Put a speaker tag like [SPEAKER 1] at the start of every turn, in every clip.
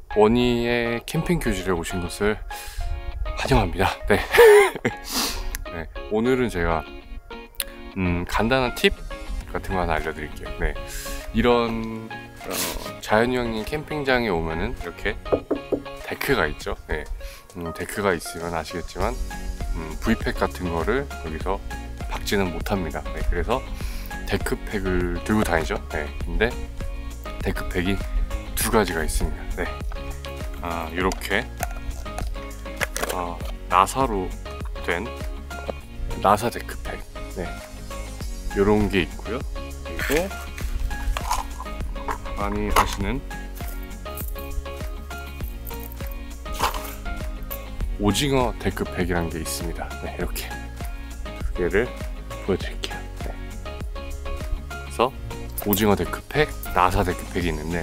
[SPEAKER 1] 원희의 캠핑 교실에 오신 것을 환영합니다. 네. 네, 오늘은 제가 간단한 팁 같은 거 하나 알려드릴게요. 네, 이런 자연휴양림 캠핑장에 오면은 이렇게 데크가 있죠. 네, 데크가 있으면 아시겠지만 V팩 같은 거를 여기서 박지는 못합니다. 네, 그래서 데크팩을 들고 다니죠. 네, 근데 데크팩이 두 가지가 있습니다. 네, 이렇게 나사로 된 나사 데크팩, 네, 요런 게 있고요. 그리고 많이 하시는 오징어 데크팩이란 게 있습니다. 네, 이렇게 두 개를 보여드릴게요. 네. 그래서 오징어 데크팩, 나사 데크팩이 있는데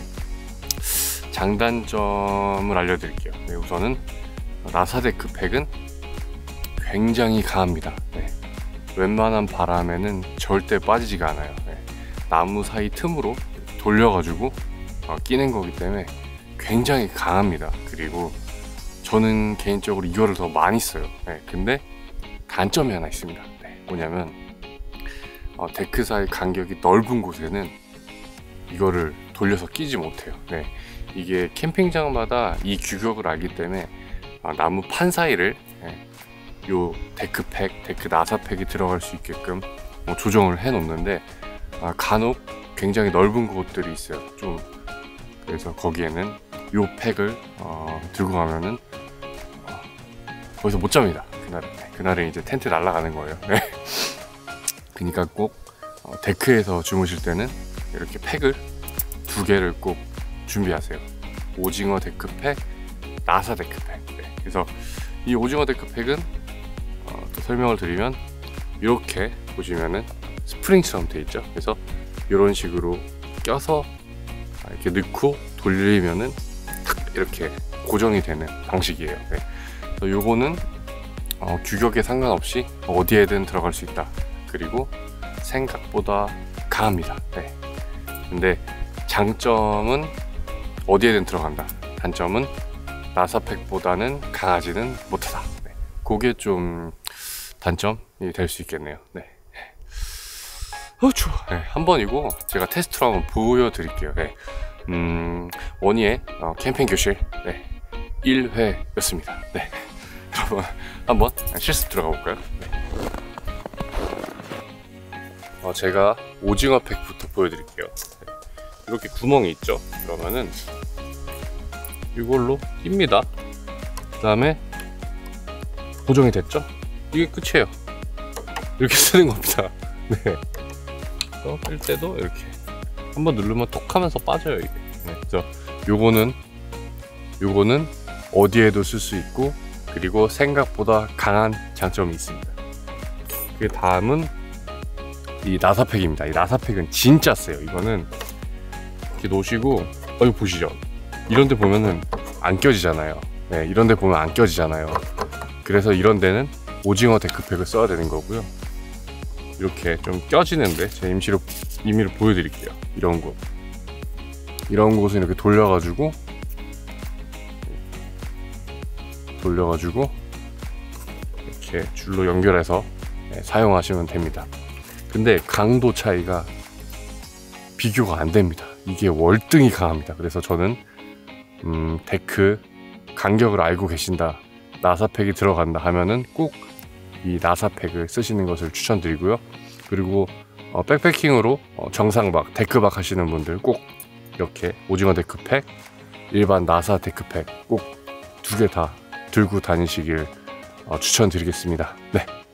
[SPEAKER 1] 장단점을 알려드릴게요. 네, 우선은 나사 데크팩은 굉장히 강합니다. 네, 웬만한 바람에는 절대 빠지지가 않아요. 네, 나무 사이 틈으로 돌려가지고 끼는 거기 때문에 굉장히 강합니다. 그리고 저는 개인적으로 이거를 더 많이 써요. 네, 근데 단점이 하나 있습니다. 네, 뭐냐면 데크 사이 간격이 넓은 곳에는 이거를 돌려서 끼지 못해요. 네, 이게 캠핑장마다 이 규격을 알기 때문에 나무 판 사이를 요 데크팩, 데크 나사팩이 들어갈 수 있게끔 조정을 해 놓는데 간혹 굉장히 넓은 곳들이 있어요. 좀 그래서 거기에는 요 팩을 들고 가면은 거기서 못 잡니다. 그날은 이제 텐트 날아가는 거예요. 네. 그러니까 꼭 데크에서 주무실 때는 이렇게 팩을 두 개를 꼭 준비하세요. 오징어 데크팩, 나사 데크팩. 네. 그래서 이 오징어 데크팩은 또 설명을 드리면 이렇게 보시면은 스프링처럼 돼 있죠. 그래서 이런 식으로 껴서 이렇게 넣고 돌리면은 탁 이렇게 고정이 되는 방식이에요. 네. 그래서 요거는 규격에 상관없이 어디에든 들어갈 수 있다. 그리고 생각보다 강합니다. 네. 근데 장점은 어디에든 들어간다. 단점은 나사팩보다는 강하지는 못하다. 네. 그게 좀 단점이 될 수 있겠네요. 네. 추워. 네, 한번 이거 제가 테스트로 한번 보여드릴게요. 네. 원희의 캠핑 교실 1회였습니다. 네. 여러분 한번 실습 들어가 볼까요? 네. 제가 오징어 팩부터 보여드릴게요. 네. 이렇게 구멍이 있죠. 그러면은 이걸로 낍니다. 그 다음에 고정이 됐죠? 이게 끝이에요. 이렇게 쓰는 겁니다. 네. 낄 때도 이렇게 한번 누르면 톡 하면서 빠져요, 이게. 네. 그래서 요거는 어디에도 쓸 수 있고, 그리고 생각보다 강한 장점이 있습니다. 그 다음은 이 나사팩입니다. 이 나사팩은 진짜 세요. 이거는 이렇게 놓으시고, 이거 보시죠. 이런 데 보면은 안 껴지잖아요. 네, 이런 데 보면 안 껴지잖아요. 그래서 이런 데는 오징어 데크팩을 써야 되는 거고요. 이렇게 좀 껴지는데 제가 임의로 보여드릴게요. 이런 곳은 이렇게 돌려가지고 이렇게 줄로 연결해서 사용하시면 됩니다. 근데 강도 차이가 비교가 안 됩니다. 이게 월등히 강합니다. 그래서 저는 데크 간격을 알고 계신다, 나사팩이 들어간다 하면은 꼭 이 나사팩을 쓰시는 것을 추천드리고요. 그리고 백패킹으로 정상박, 데크박 하시는 분들 꼭 이렇게 오징어 데크팩, 일반 나사 데크팩 꼭 두 개 다 들고 다니시길 추천드리겠습니다. 네.